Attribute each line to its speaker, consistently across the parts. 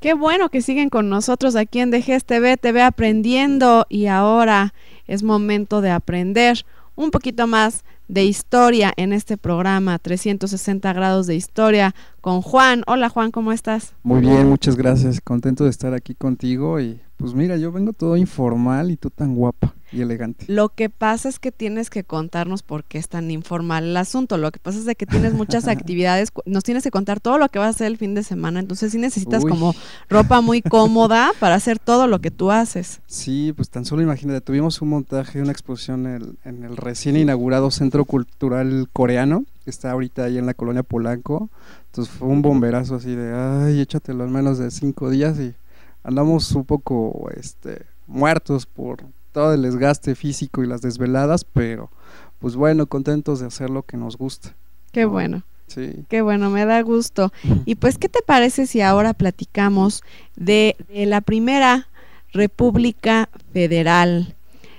Speaker 1: Qué bueno que siguen con nosotros aquí en DGS TV aprendiendo, y ahora es momento de aprender un poquito más de historia en este programa 360 grados de historia con Juan. Hola Juan, ¿cómo estás?
Speaker 2: Muy bien, muchas gracias. Contento de estar aquí contigo y pues mira, yo vengo todo informal y tú tan guapa y elegante.
Speaker 1: Lo que pasa es que tienes que contarnos por qué es tan informal el asunto. Lo que pasa es de que tienes muchas actividades, nos tienes que contar todo lo que vas a hacer el fin de semana, entonces sí necesitas
Speaker 2: Uy,
Speaker 1: como ropa muy cómoda para hacer todo lo que tú haces.
Speaker 2: sí, pues tan solo imagínate, tuvimos un montaje de una exposición en el recién inaugurado Centro Cultural Coreano, que está ahorita ahí en la colonia Polanco. Entonces fue un bomberazo así de, ay, échatelo en menos de 5 días y andamos un poco, muertos por todo el desgaste físico y las desveladas, pero pues bueno, contentos de hacer lo que nos gusta,
Speaker 1: Qué
Speaker 2: ¿no?
Speaker 1: bueno.
Speaker 2: Sí.
Speaker 1: Qué bueno, me da gusto. Y pues, ¿qué te parece si ahora platicamos de la primera República Federal?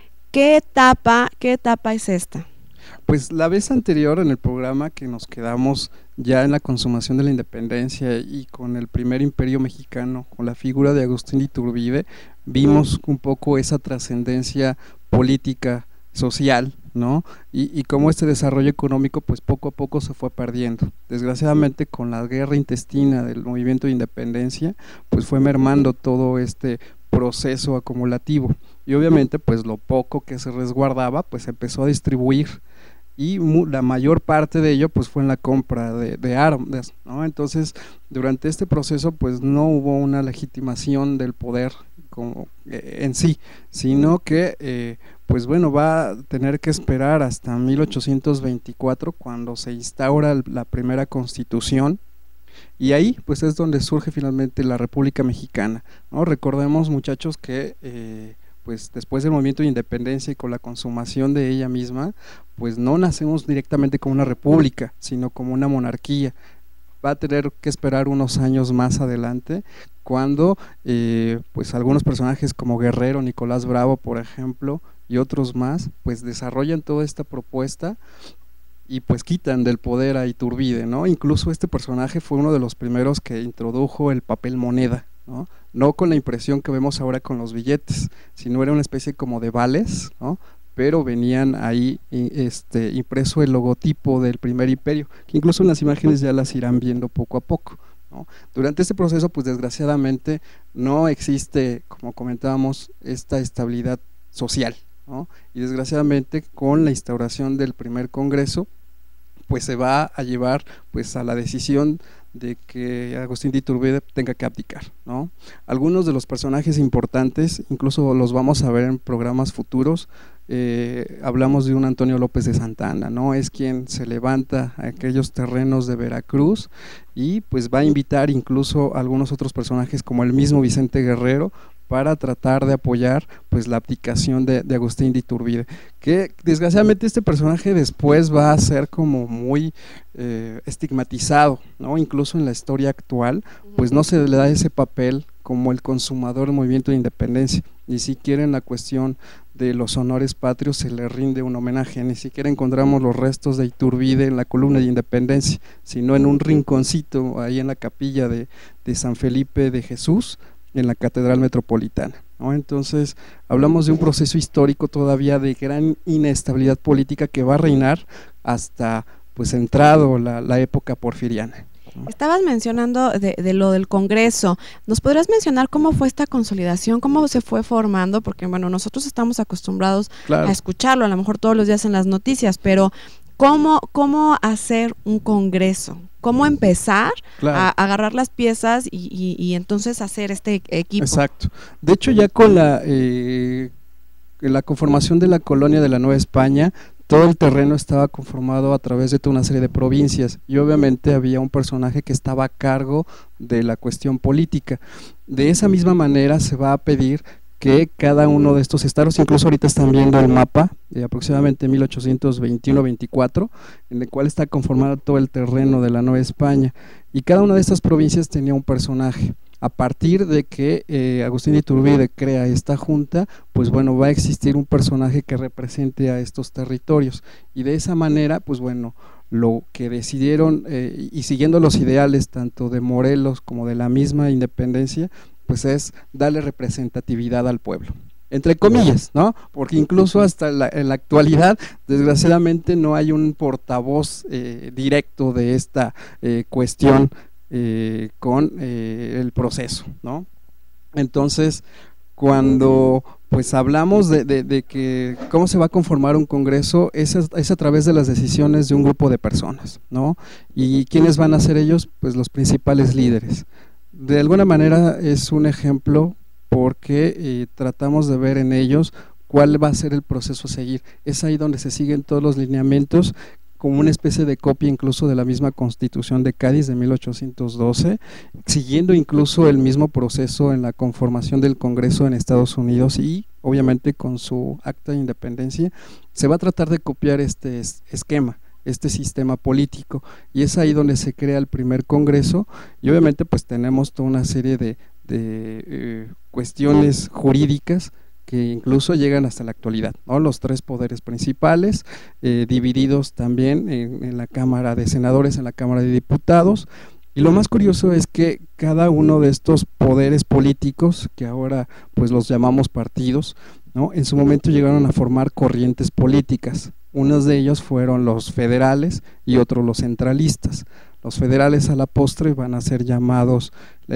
Speaker 1: ¿Qué etapa es esta?
Speaker 2: Pues la vez anterior en el programa que nos quedamos ya en la consumación de la independencia y con el primer imperio mexicano, con la figura de Agustín de Iturbide, vimos un poco esa trascendencia política, social, ¿no? Y cómo este desarrollo económico pues poco a poco se fue perdiendo. Desgraciadamente con la guerra intestina del movimiento de independencia pues fue mermando todo este proceso acumulativo y obviamente pues lo poco que se resguardaba pues se empezó a distribuir y la mayor parte de ello pues fue en la compra de armas, ¿no? Entonces durante este proceso pues no hubo una legitimación del poder como, en sí, sino que pues bueno, va a tener que esperar hasta 1824 cuando se instaura la primera constitución, y ahí pues es donde surge finalmente la República Mexicana, ¿no? Recordemos, muchachos, que pues después del movimiento de independencia y con la consumación de ella misma, pues no nacemos directamente como una república, sino como una monarquía. Va a tener que esperar unos años más adelante, cuando pues algunos personajes como Guerrero, Nicolás Bravo, por ejemplo, y otros más, pues desarrollan toda esta propuesta y pues quitan del poder a Iturbide, ¿no? Incluso este personaje fue uno de los primeros que introdujo el papel moneda, ¿no? No con la impresión que vemos ahora con los billetes, sino era una especie como de vales, ¿no? Pero venían ahí impreso el logotipo del primer imperio, que incluso en las imágenes ya las irán viendo poco a poco, ¿no? Durante este proceso pues desgraciadamente no existe, como comentábamos, esta estabilidad social, ¿no? Y desgraciadamente con la instauración del primer congreso pues se va a llevar pues a la decisión de que Agustín de Iturbide tenga que abdicar, ¿no? Algunos de los personajes importantes, incluso los vamos a ver en programas futuros, hablamos de un Antonio López de Santana, ¿no? Es quien se levanta a aquellos terrenos de Veracruz y pues va a invitar incluso a algunos otros personajes como el mismo Vicente Guerrero para tratar de apoyar pues la abdicación de Agustín de Iturbide, que desgraciadamente este personaje después va a ser como muy estigmatizado, ¿no? Incluso en la historia actual pues no se le da ese papel como el consumador del movimiento de independencia, ni siquiera en la cuestión de los honores patrios se le rinde un homenaje, ni siquiera encontramos los restos de Iturbide en la columna de independencia, sino en un rinconcito ahí en la capilla de San Felipe de Jesús, en la Catedral Metropolitana, ¿no? Entonces hablamos de un proceso histórico todavía de gran inestabilidad política que va a reinar hasta pues entrado la época porfiriana, ¿no?
Speaker 1: Estabas mencionando de lo del Congreso. ¿Nos podrías mencionar cómo fue esta consolidación, cómo se fue formando? Porque bueno, nosotros estamos acostumbrados
Speaker 2: Claro.
Speaker 1: a escucharlo, a lo mejor todos los días en las noticias, pero ¿cómo hacer un Congreso? ¿Cómo empezar
Speaker 2: Claro.
Speaker 1: a agarrar las piezas y entonces hacer este equipo?
Speaker 2: Exacto. De hecho, ya con la conformación de la colonia de la Nueva España, todo el terreno estaba conformado a través de toda una serie de provincias y obviamente había un personaje que estaba a cargo de la cuestión política. De esa misma manera se va a pedir que cada uno de estos estados, incluso ahorita están viendo el mapa de aproximadamente 1821-24, en el cual está conformado todo el terreno de la Nueva España, y cada una de estas provincias tenía un personaje. A partir de que Agustín de Iturbide crea esta junta, pues bueno, va a existir un personaje que represente a estos territorios, y de esa manera, pues bueno, lo que decidieron y siguiendo los ideales tanto de Morelos como de la misma independencia, pues es darle representatividad al pueblo, entre comillas, ¿no? Porque incluso hasta en la actualidad, desgraciadamente, no hay un portavoz directo de esta cuestión con el proceso, ¿no? Entonces, cuando pues hablamos de que cómo se va a conformar un congreso, es a través de las decisiones de un grupo de personas, ¿no? ¿Y quiénes van a ser ellos? Pues los principales líderes. De alguna manera es un ejemplo porque tratamos de ver en ellos cuál va a ser el proceso a seguir. Es ahí donde se siguen todos los lineamientos, como una especie de copia incluso de la misma Constitución de Cádiz de 1812, siguiendo incluso el mismo proceso en la conformación del Congreso en Estados Unidos y obviamente con su acta de independencia. Se va a tratar de copiar este esquema, este sistema político, y es ahí donde se crea el primer Congreso, y obviamente pues tenemos toda una serie de cuestiones jurídicas que incluso llegan hasta la actualidad, ¿no? Los tres poderes principales, divididos también en la Cámara de Senadores, en la Cámara de Diputados, y lo más curioso es que cada uno de estos poderes políticos, que ahora pues los llamamos partidos, ¿no? En su momento llegaron a formar corrientes políticas. Unos de ellos fueron los federales y otros los centralistas. Los federales a la postre van a ser llamados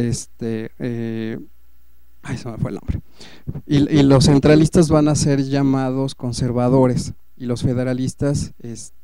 Speaker 2: ay, se me fue el nombre. Y los centralistas van a ser llamados conservadores y los federalistas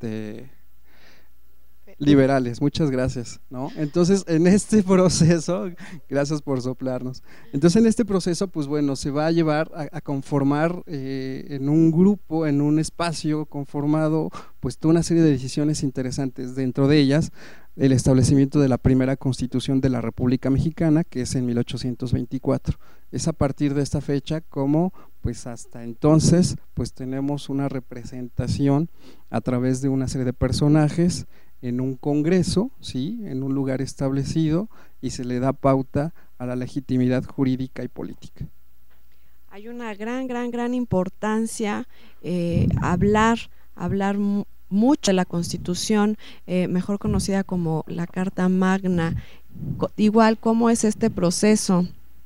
Speaker 2: liberales. Muchas gracias, ¿no? Entonces, en este proceso, gracias por soplarnos. Entonces, en este proceso, pues bueno, se va a llevar a conformar en un grupo, en un espacio conformado, pues toda una serie de decisiones interesantes. Dentro de ellas, el establecimiento de la primera Constitución de la República Mexicana, que es en 1824. Es a partir de esta fecha como pues hasta entonces pues tenemos una representación a través de una serie de personajes en un congreso, ¿sí? En un lugar establecido, y se le da pauta a la legitimidad jurídica y política.
Speaker 1: Hay una gran importancia hablar mucho de la Constitución, mejor conocida como la Carta Magna. Igual, ¿cómo es este proceso?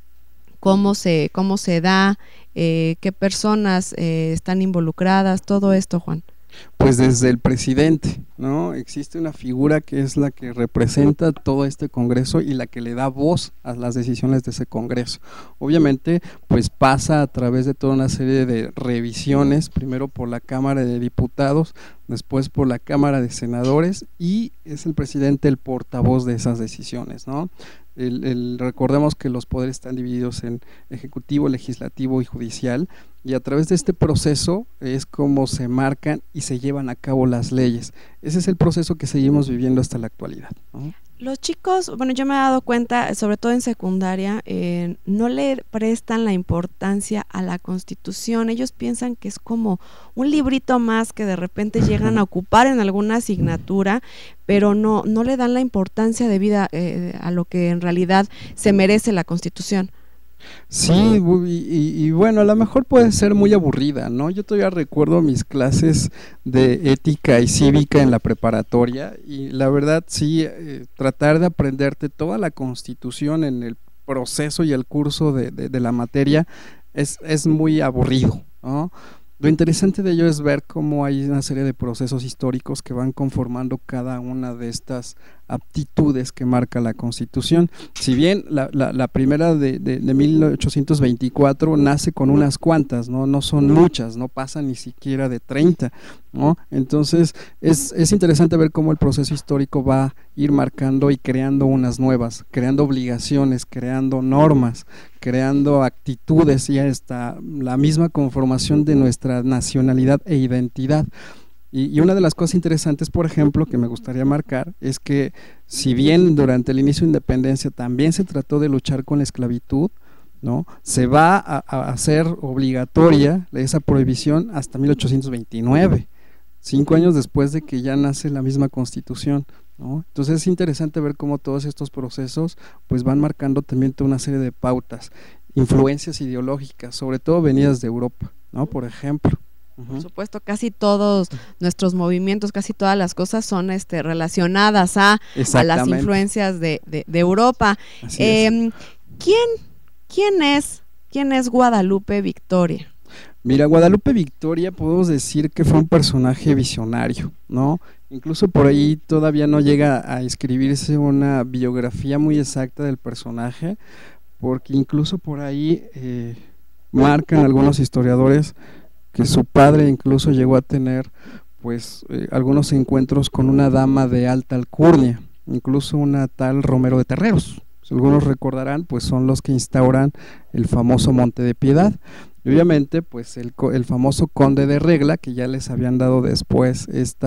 Speaker 1: ¿Cómo se da? ¿Qué personas están involucradas? Todo esto, Juan.
Speaker 2: Pues desde el presidente, ¿no? Existe una figura que es la que representa todo este congreso y la que le da voz a las decisiones de ese congreso. Obviamente, pues pasa a través de toda una serie de revisiones, primero por la Cámara de Diputados, después por la Cámara de Senadores, y es el presidente el portavoz de esas decisiones, ¿no? Recordemos que los poderes están divididos en ejecutivo, legislativo y judicial, y a través de este proceso es como se marcan y se llevan a cabo las leyes. Ese es el proceso que seguimos viviendo hasta la actualidad, ¿no?
Speaker 1: Los chicos, bueno, yo me he dado cuenta, sobre todo en secundaria, no le prestan la importancia a la Constitución. Ellos piensan que es como un librito más que de repente llegan a ocupar en alguna asignatura, pero no le dan la importancia debida a lo que en realidad se merece la Constitución.
Speaker 2: Sí, y bueno, a lo mejor puede ser muy aburrida, ¿no? Yo todavía recuerdo mis clases de ética y cívica en la preparatoria, y la verdad sí, tratar de aprenderte toda la Constitución en el proceso y el curso de la materia es muy aburrido, ¿no? Lo interesante de ello es ver cómo hay una serie de procesos históricos que van conformando cada una de estas aptitudes que marca la Constitución. Si bien la primera de 1824 nace con unas cuantas, no son muchas, no pasan ni siquiera de 30, ¿no? Entonces es interesante ver cómo el proceso histórico va a ir marcando y creando unas nuevas, creando obligaciones, creando normas, creando actitudes y hasta la misma conformación de nuestra nacionalidad e identidad. Y una de las cosas interesantes, por ejemplo, que me gustaría marcar, es que si bien durante el inicio de independencia también se trató de luchar con la esclavitud, ¿no? Se va a hacer obligatoria esa prohibición hasta 1829, 5 años después de que ya nace la misma Constitución, ¿no? Entonces es interesante ver cómo todos estos procesos pues van marcando también toda una serie de pautas, influencias ideológicas, sobre todo venidas de Europa, ¿no? Por ejemplo.
Speaker 1: Por supuesto, casi todos nuestros movimientos, casi todas las cosas son relacionadas a las influencias de Europa. ¿Quién es Guadalupe Victoria?
Speaker 2: Mira, Guadalupe Victoria podemos decir que fue un personaje visionario, ¿no? Incluso por ahí todavía no llega a escribirse una biografía muy exacta del personaje, porque incluso por ahí marcan algunos historiadores que su padre incluso llegó a tener pues algunos encuentros con una dama de alta alcurnia, incluso una tal Romero de Terreros. Si algunos recordarán, pues son los que instauran el famoso Monte de Piedad. Y obviamente, pues el famoso Conde de Regla, que ya les habían dado después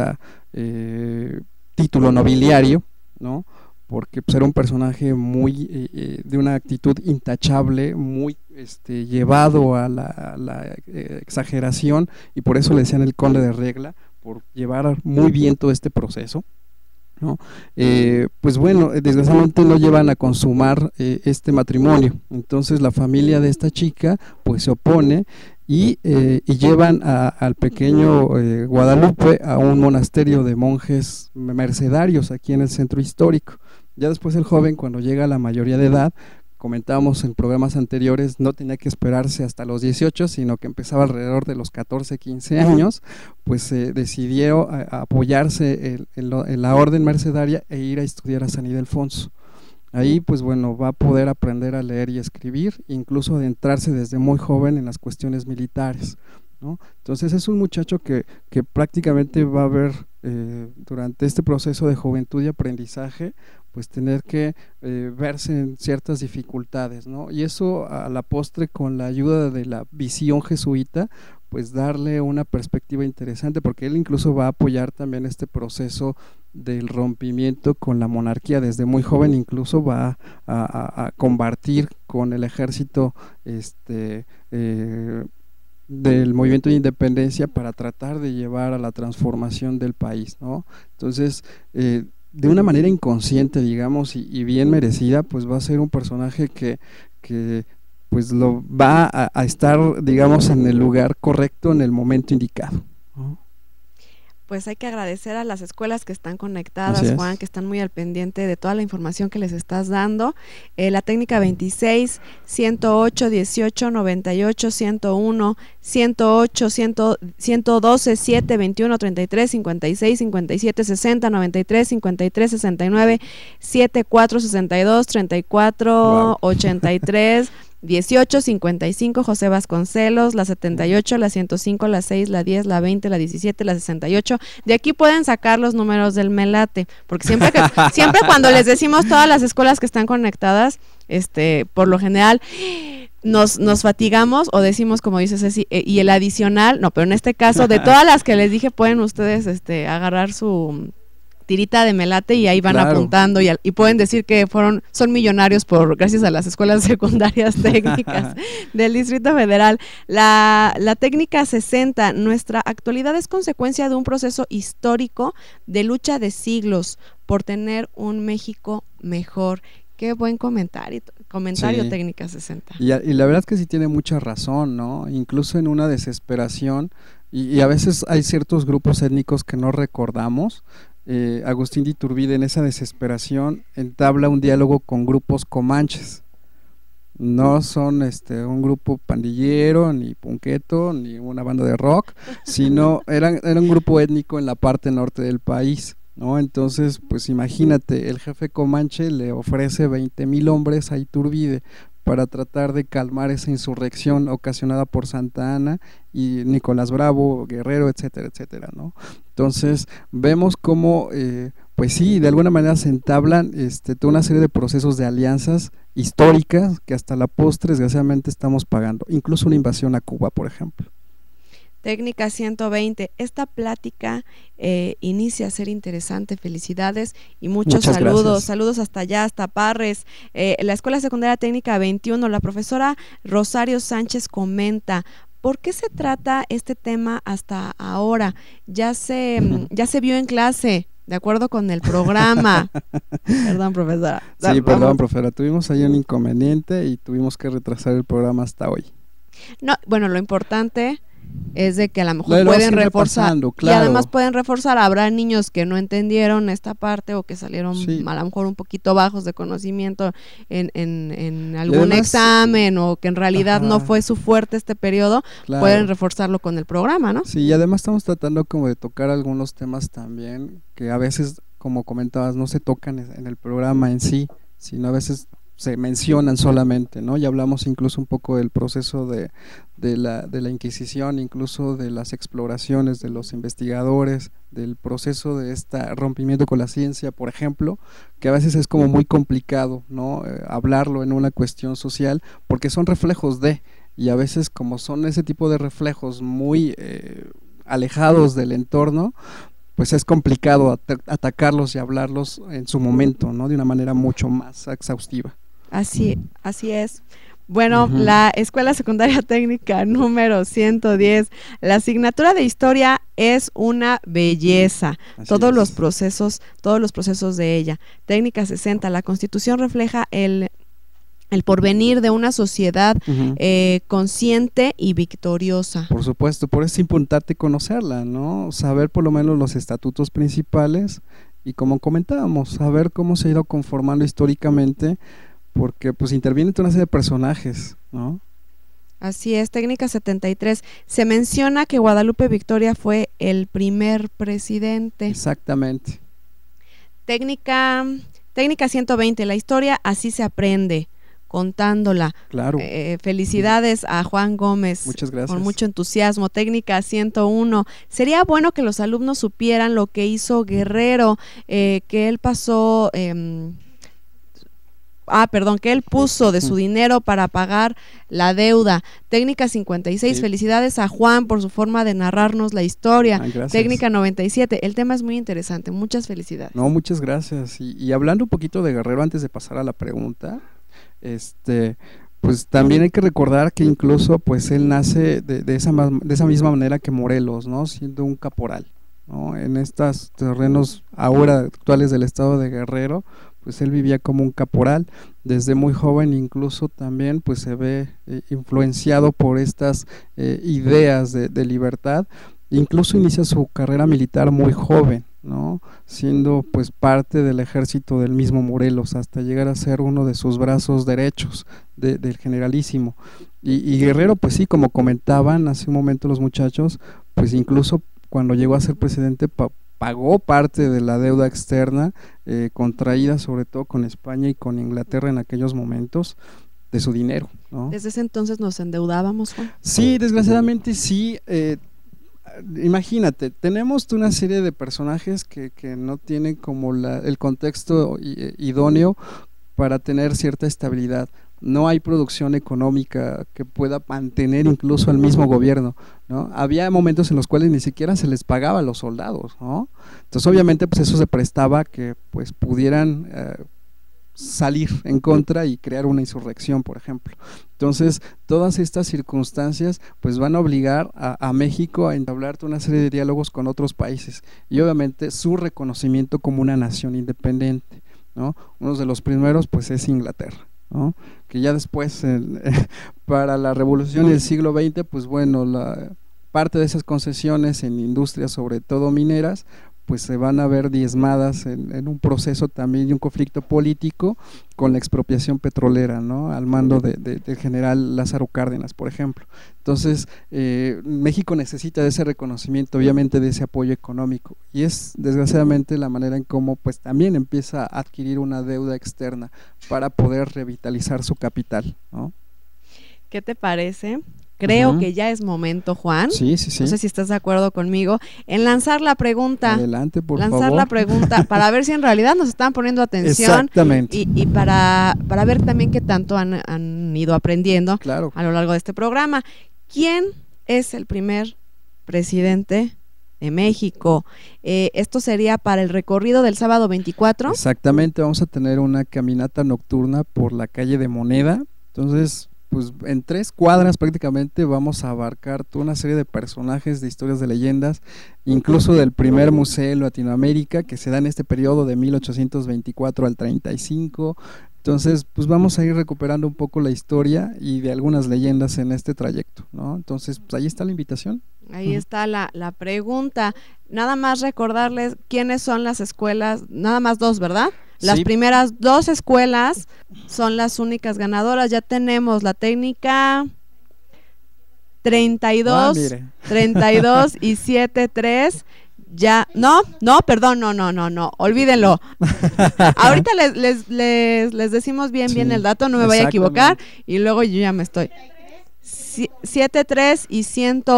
Speaker 2: título nobiliario, ¿no? Porque pues, era un personaje muy de una actitud intachable, muy llevado a la exageración, y por eso le decían el Conde de Regla, por llevar muy bien todo este proceso, ¿no? Pues bueno, desgraciadamente no llevan a consumar este matrimonio. Entonces la familia de esta chica pues se opone y llevan al pequeño Guadalupe a un monasterio de monjes mercedarios aquí en el centro histórico. Ya después el joven, cuando llega a la mayoría de edad, comentábamos en programas anteriores, no tenía que esperarse hasta los 18, sino que empezaba alrededor de los 14, 15 años, pues decidió apoyarse en la orden mercedaria e ir a estudiar a San Ildefonso. Ahí pues bueno, va a poder aprender a leer y escribir, incluso adentrarse desde muy joven en las cuestiones militares, ¿no? Entonces es un muchacho que prácticamente va a ver durante este proceso de juventud y aprendizaje pues tener que verse en ciertas dificultades, ¿no? Y eso a la postre, con la ayuda de la visión jesuita, pues darle una perspectiva interesante, porque él incluso va a apoyar también este proceso del rompimiento con la monarquía. Desde muy joven incluso va a combatir con el ejército del movimiento de independencia para tratar de llevar a la transformación del país, ¿no? Entonces de una manera inconsciente, digamos, y bien merecida, pues va a ser un personaje que pues lo va a estar, digamos, en el lugar correcto en el momento indicado, ¿no?
Speaker 1: Pues hay que agradecer a las escuelas que están conectadas, Juan, que están muy al pendiente de toda la información que les estás dando. La técnica 26, 108, 18, 98, 101, 108, 112, 7, 21, 33, 56, 57, 60, 93, 53, 69, 74, 62, 34, 83, 18, 55, José Vasconcelos, la 78, la 105, la 6, la 10, la 20, la 17, la 68. De aquí pueden sacar los números del Melate, porque siempre cuando les decimos todas las escuelas que están conectadas, por lo general nos fatigamos o decimos, como dice Ceci, y el adicional, no, pero en este caso, de todas las que les dije, pueden ustedes agarrar su tirita de Melate y ahí van apuntando y pueden decir que son millonarios gracias a las escuelas secundarias técnicas del Distrito Federal. La técnica 60, nuestra actualidad es consecuencia de un proceso histórico de lucha de siglos por tener un México mejor. Qué buen comentario, sí. Técnica 60.
Speaker 2: Y la verdad es que sí tiene mucha razón, ¿no? Incluso en una desesperación, y a veces hay ciertos grupos étnicos que no recordamos. Agustín de Iturbide, en esa desesperación, entabla un diálogo con grupos comanches. No son un grupo pandillero, ni punqueto, ni una banda de rock, sino era un grupo étnico en la parte norte del país, ¿no? Entonces, pues imagínate, el jefe comanche le ofrece 20,000 hombres a Iturbide para tratar de calmar esa insurrección ocasionada por Santa Anna y Nicolás Bravo, Guerrero, etcétera, etcétera, ¿no? Entonces vemos cómo, pues sí, de alguna manera se entablan toda una serie de procesos de alianzas históricas que hasta la postre, desgraciadamente, estamos pagando, incluso una invasión a Cuba, por ejemplo.
Speaker 1: Técnica 120, esta plática inicia a ser interesante, felicidades y muchos saludos, gracias. Saludos hasta allá, hasta Parres. La Escuela Secundaria Técnica 21, la profesora Rosario Sánchez comenta: ¿por qué se trata este tema hasta ahora? Ya se vio en clase, de acuerdo con el programa. Perdón, profesora.
Speaker 2: Sí, perdón, profesora, tuvimos ahí un inconveniente y tuvimos que retrasar el programa hasta hoy.
Speaker 1: No, bueno, lo importante es de que a lo mejor pueden reforzar,
Speaker 2: claro.
Speaker 1: Y además pueden reforzar, habrá niños que no entendieron esta parte o que salieron a lo mejor un poquito bajos de conocimiento en algún además, examen, o que en realidad no fue su fuerte este periodo, pueden reforzarlo con el programa, ¿no?
Speaker 2: Sí, y además estamos tratando como de tocar algunos temas también que a veces, como comentabas, no se tocan en el programa en sí, sino a veces se mencionan solamente, ¿no? Ya hablamos incluso un poco del proceso de la Inquisición, incluso de las exploraciones de los investigadores, del proceso de este rompimiento con la ciencia, por ejemplo, que a veces es como muy complicado, ¿no? Hablarlo en una cuestión social, porque son reflejos y a veces como son ese tipo de reflejos muy alejados del entorno, pues es complicado atacarlos y hablarlos en su momento, ¿no? De una manera mucho más exhaustiva.
Speaker 1: Así es. Bueno, la Escuela Secundaria Técnica número 110, la asignatura de historia es una belleza. Todos los procesos de ella. Técnica 60, la Constitución refleja el porvenir de una sociedad consciente y victoriosa.
Speaker 2: Por supuesto, por eso es importante conocerla, ¿no? Saber por lo menos los estatutos principales y, como comentábamos, saber cómo se ha ido conformando históricamente, porque pues intervienen una serie de personajes, ¿no?
Speaker 1: Así es. Técnica 73, se menciona que Guadalupe Victoria fue el primer presidente.
Speaker 2: Exactamente.
Speaker 1: Técnica 120, la historia así se aprende, contándola.
Speaker 2: Claro.
Speaker 1: Felicidades a Juan Gómez.
Speaker 2: Muchas gracias.
Speaker 1: Con mucho entusiasmo. Técnica 101, sería bueno que los alumnos supieran lo que hizo Guerrero, que él pasó... que él puso de su dinero para pagar la deuda. Técnica 56, felicidades a Juan por su forma de narrarnos la historia. Técnica 97, el tema es muy interesante, muchas felicidades.
Speaker 2: No, muchas gracias. Y hablando un poquito de Guerrero, antes de pasar a la pregunta, pues también hay que recordar que incluso pues él nace de esa misma manera que Morelos, ¿no? Siendo un caporal, ¿no? En estos terrenos ahora actuales del estado de Guerrero, pues él vivía como un caporal desde muy joven, incluso también pues se ve influenciado por estas ideas de libertad. Incluso inicia su carrera militar muy joven, ¿no? Siendo pues parte del ejército del mismo Morelos, hasta llegar a ser uno de sus brazos derechos del generalísimo. Y Guerrero, pues sí, como comentaban hace un momento los muchachos, pues incluso cuando llegó a ser presidente pagó parte de la deuda externa contraída sobre todo con España y con Inglaterra en aquellos momentos, de su dinero, ¿no?
Speaker 1: ¿Desde ese entonces nos endeudábamos, Juan?
Speaker 2: Sí, desgraciadamente sí. Imagínate, tenemos una serie de personajes que no tienen como el contexto idóneo para tener cierta estabilidad. No hay producción económica que pueda mantener incluso al mismo gobierno, ¿no? Había momentos en los cuales ni siquiera se les pagaba a los soldados, ¿no? Entonces obviamente pues eso se prestaba a que pues pudieran salir en contra y crear una insurrección, por ejemplo. Entonces todas estas circunstancias pues van a obligar a México a entablar una serie de diálogos con otros países y obviamente su reconocimiento como una nación independiente, ¿no? Uno de los primeros pues es Inglaterra, ¿no? Que ya después para la revolución del siglo XX pues bueno, parte de esas concesiones en industrias sobre todo mineras pues se van a ver diezmadas en un proceso también de un conflicto político con la expropiación petrolera, ¿no? Al mando del general Lázaro Cárdenas, por ejemplo. Entonces México necesita de ese reconocimiento, obviamente de ese apoyo económico, y es desgraciadamente la manera en cómo pues también empieza a adquirir una deuda externa para poder revitalizar su capital, ¿no?
Speaker 1: ¿Qué te parece? Creo que ya es momento, Juan.
Speaker 2: Sí.
Speaker 1: No sé si estás de acuerdo conmigo en lanzar la pregunta.
Speaker 2: Adelante, por favor.
Speaker 1: Lanzar la pregunta para ver si en realidad nos están poniendo atención.
Speaker 2: Exactamente.
Speaker 1: Y para ver también qué tanto han ido aprendiendo a lo largo de este programa. ¿Quién es el primer presidente de México? Esto sería para el recorrido del sábado 24.
Speaker 2: Exactamente, vamos a tener una caminata nocturna por la calle de Moneda. Entonces pues en 3 cuadras prácticamente vamos a abarcar toda una serie de personajes, de historias, de leyendas, incluso del primer museo en Latinoamérica que se da en este periodo de 1824 al 35. Entonces, pues vamos a ir recuperando un poco la historia y de algunas leyendas en este trayecto, ¿no? Entonces, pues ahí está la invitación.
Speaker 1: Ahí está la pregunta. Nada más recordarles quiénes son las escuelas, nada más 2, ¿verdad? Las primeras 2 escuelas son las únicas ganadoras. Ya tenemos la técnica 32, 32 y 7-3. Ya, no, perdón, no, olvídenlo. Ahorita les decimos bien el dato, no me vaya a equivocar, y luego yo ya me estoy. 7-3 y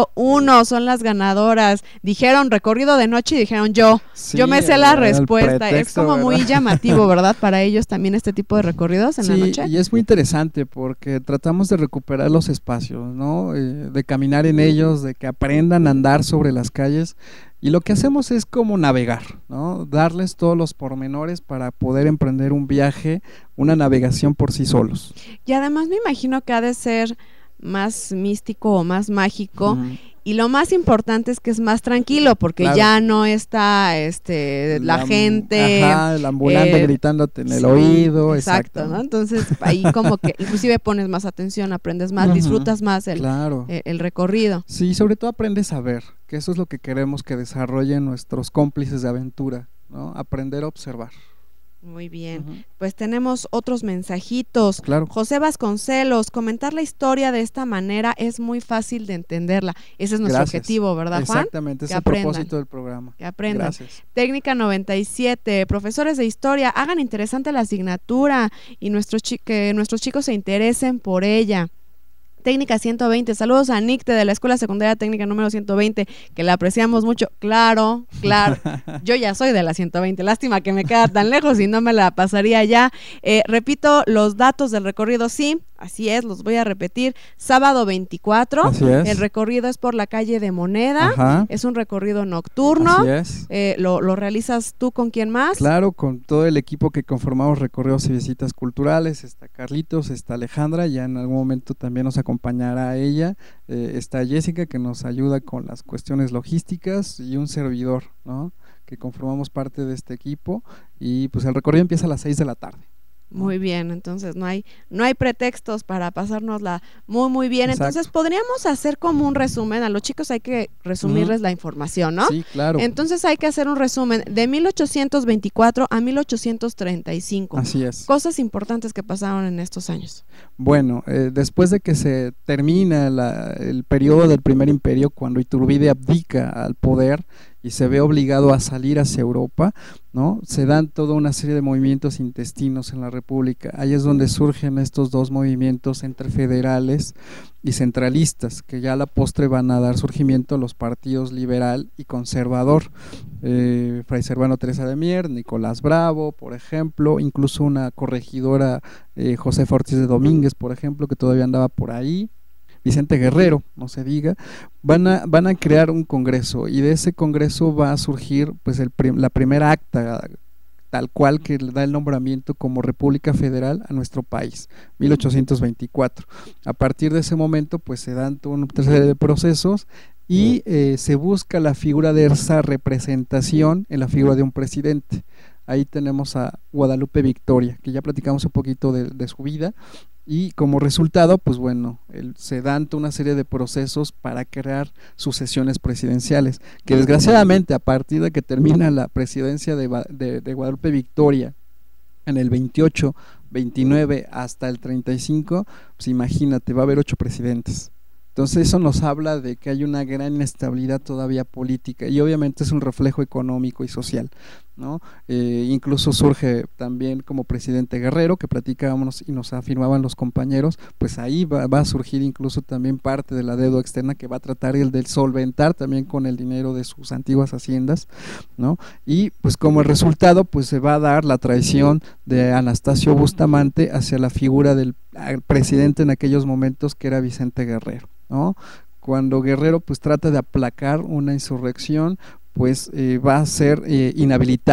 Speaker 1: 101 son las ganadoras. Dijeron recorrido de noche y dijeron yo me sé la respuesta. Es como ¿verdad? Muy llamativo, ¿verdad? Para ellos también este tipo de recorridos en la noche.
Speaker 2: Y es muy interesante porque tratamos de recuperar los espacios, ¿no? De caminar en ellos, de que aprendan a andar sobre las calles. Y lo que hacemos es como navegar, ¿no? Darles todos los pormenores para poder emprender un viaje, una navegación por sí solos.
Speaker 1: Y además me imagino que ha de ser más místico o más mágico, y lo más importante es que es más tranquilo porque ya no está la gente,
Speaker 2: el ambulante gritándote en el oído.
Speaker 1: Exacto, ¿no? Entonces ahí como que inclusive pones más atención, aprendes más, disfrutas más el recorrido.
Speaker 2: Sí, sobre todo aprendes a ver, que eso es lo que queremos que desarrollen nuestros cómplices de aventura, ¿no? Aprender a observar.
Speaker 1: Muy bien, pues tenemos otros mensajitos.
Speaker 2: Claro.
Speaker 1: José Vasconcelos, comentar la historia de esta manera es muy fácil de entenderla. Ese es nuestro objetivo, ¿verdad, Juan?
Speaker 2: Exactamente, es el propósito del programa.
Speaker 1: Que aprendan.
Speaker 2: Gracias.
Speaker 1: Técnica 97, profesores de historia, hagan interesante la asignatura y que nuestros chicos se interesen por ella. Técnica 120, saludos a Nicte de la Escuela Secundaria Técnica número 120, que la apreciamos mucho. Claro, yo ya soy de la 120, lástima que me queda tan lejos y no me la pasaría ya. Repito los datos del recorrido, sí, así es, los voy a repetir. Sábado 24,
Speaker 2: así es.
Speaker 1: El recorrido es por la calle de Moneda, es un recorrido nocturno.
Speaker 2: Así es.
Speaker 1: ¿Lo realizas tú con quién más?
Speaker 2: Claro, con todo el equipo que conformamos Recorridos y Visitas Culturales. Está Carlitos, está Alejandra, ya en algún momento también nos acompañará ella, está Jessica que nos ayuda con las cuestiones logísticas y un servidor, ¿no? Que conformamos parte de este equipo, y pues el recorrido empieza a las 6 de la tarde.
Speaker 1: Muy bien, entonces no hay pretextos para pasárnosla muy bien. Exacto. Entonces podríamos hacer como un resumen, a los chicos hay que resumirles la información, ¿no?
Speaker 2: Sí, claro.
Speaker 1: Entonces hay que hacer un resumen de 1824 a 1835.
Speaker 2: Así es.
Speaker 1: Cosas importantes que pasaron en estos años.
Speaker 2: Bueno, después de que se termina el periodo del Primer Imperio, cuando Iturbide abdica al poder y se ve obligado a salir hacia Europa, ¿no? Se dan toda una serie de movimientos intestinos en la República. Ahí es donde surgen estos 2 movimientos entre federales y centralistas, que ya a la postre van a dar surgimiento a los partidos liberal y conservador. Fray Servando Teresa de Mier, Nicolás Bravo, por ejemplo, incluso una corregidora, Josefa Ortiz de Domínguez, por ejemplo, que todavía andaba por ahí. Vicente Guerrero, no se diga, van a crear un congreso, y de ese congreso va a surgir pues la primera acta tal cual que le da el nombramiento como República Federal a nuestro país, 1824. A partir de ese momento pues se dan toda una serie de procesos y se busca la figura de esa representación en la figura de un presidente. Ahí tenemos a Guadalupe Victoria, que ya platicamos un poquito de su vida, y como resultado, pues bueno, se dan toda una serie de procesos para crear sucesiones presidenciales, que desgraciadamente a partir de que termina la presidencia de Guadalupe Victoria en el 28, 29 hasta el 35, pues imagínate, va a haber 8 presidentes. Entonces eso nos habla de que hay una gran inestabilidad todavía política, y obviamente es un reflejo económico y social, ¿no? Incluso surge también como presidente Guerrero, que platicábamos y nos afirmaban los compañeros, pues ahí va a surgir incluso también parte de la deuda externa que va a tratar el de solventar también con el dinero de sus antiguas haciendas, ¿no? Y pues como el resultado pues se va a dar la traición de Anastasio Bustamante hacia la figura del presidente en aquellos momentos, que era Vicente Guerrero, ¿no? Cuando Guerrero pues trata de aplacar una insurrección, pues va a ser inhabilitado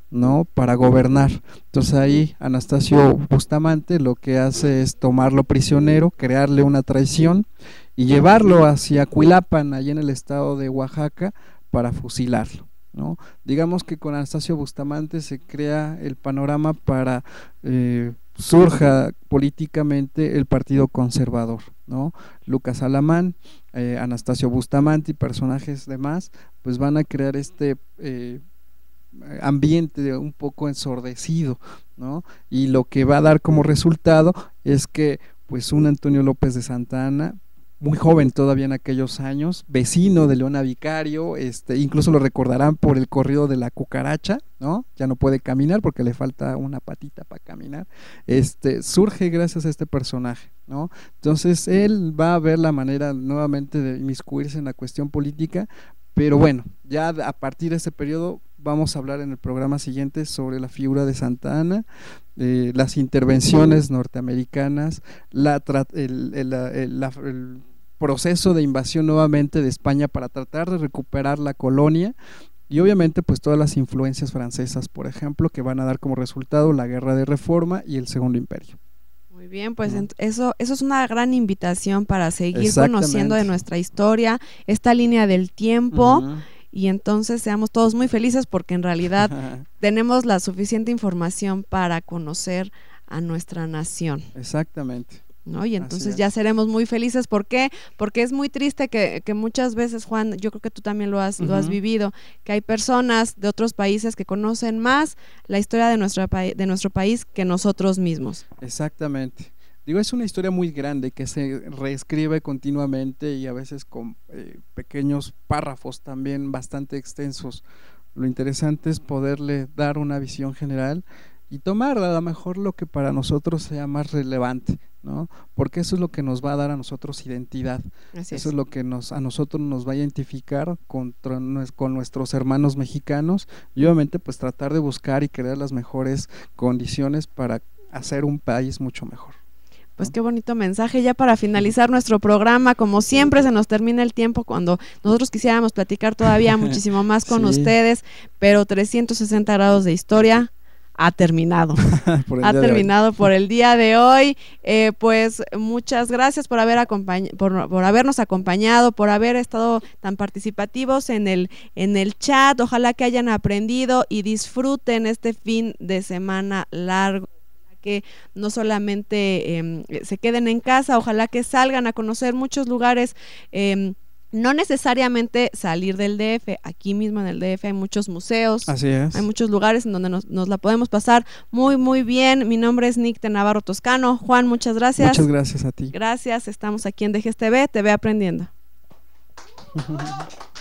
Speaker 2: ¿no? Para gobernar. Entonces ahí Anastasio Bustamante lo que hace es tomarlo prisionero, crearle una traición y llevarlo hacia Cuilapan, allí en el estado de Oaxaca, para fusilarlo, ¿no? Digamos que con Anastasio Bustamante se crea el panorama para surja políticamente el Partido Conservador, ¿no? Lucas Alamán, Anastasio Bustamante y personajes demás, pues van a crear este ambiente un poco ensordecido, ¿no? Y lo que va a dar como resultado es que pues un Antonio López de Santa Anna, muy joven todavía en aquellos años, vecino de Leona Vicario, incluso lo recordarán por el corrido de la cucaracha, ¿no? Ya no puede caminar porque le falta una patita para caminar, surge gracias a este personaje, ¿no? Entonces él va a ver la manera nuevamente de inmiscuirse en la cuestión política, pero bueno, ya a partir de ese periodo vamos a hablar en el programa siguiente sobre la figura de Santa Anna, las intervenciones norteamericanas, el proceso de invasión nuevamente de España para tratar de recuperar la colonia y obviamente pues todas las influencias francesas, por ejemplo, que van a dar como resultado la Guerra de Reforma y el Segundo Imperio.
Speaker 1: Muy bien, pues eso es una gran invitación para seguir conociendo de nuestra historia, esta línea del tiempo. Y entonces seamos todos muy felices porque en realidad tenemos la suficiente información para conocer a nuestra nación.
Speaker 2: Exactamente.
Speaker 1: ¿No? Y entonces ya seremos muy felices. ¿Por qué? Porque es muy triste que muchas veces, Juan, yo creo que tú también lo has vivido, que hay personas de otros países que conocen más la historia de nuestro país que nosotros mismos.
Speaker 2: Exactamente. Digo, es una historia muy grande que se reescribe continuamente y a veces con pequeños párrafos también bastante extensos. Lo interesante es poderle dar una visión general y tomar a lo mejor lo que para nosotros sea más relevante, ¿no? Porque eso es lo que nos va a dar a nosotros identidad. Eso es lo que a nosotros nos va a identificar con nuestros hermanos mexicanos y obviamente pues tratar de buscar y crear las mejores condiciones para hacer un país mucho mejor.
Speaker 1: Pues qué bonito mensaje. Ya para finalizar nuestro programa, como siempre se nos termina el tiempo cuando nosotros quisiéramos platicar todavía muchísimo más con ustedes, pero 360 grados de historia ha terminado. Ha terminado por el día de hoy. Pues muchas gracias por habernos acompañado, por haber estado tan participativos en el chat. Ojalá que hayan aprendido y disfruten este fin de semana largo. Que no solamente se queden en casa, ojalá que salgan a conocer muchos lugares, no necesariamente salir del DF, aquí mismo en el DF hay muchos museos, hay muchos lugares en donde nos la podemos pasar muy muy bien. Mi nombre es Nicte Navarro Toscano. Juan, muchas gracias.
Speaker 2: Muchas gracias a ti.
Speaker 1: Gracias, estamos aquí en DGSTV, TV Aprendiendo.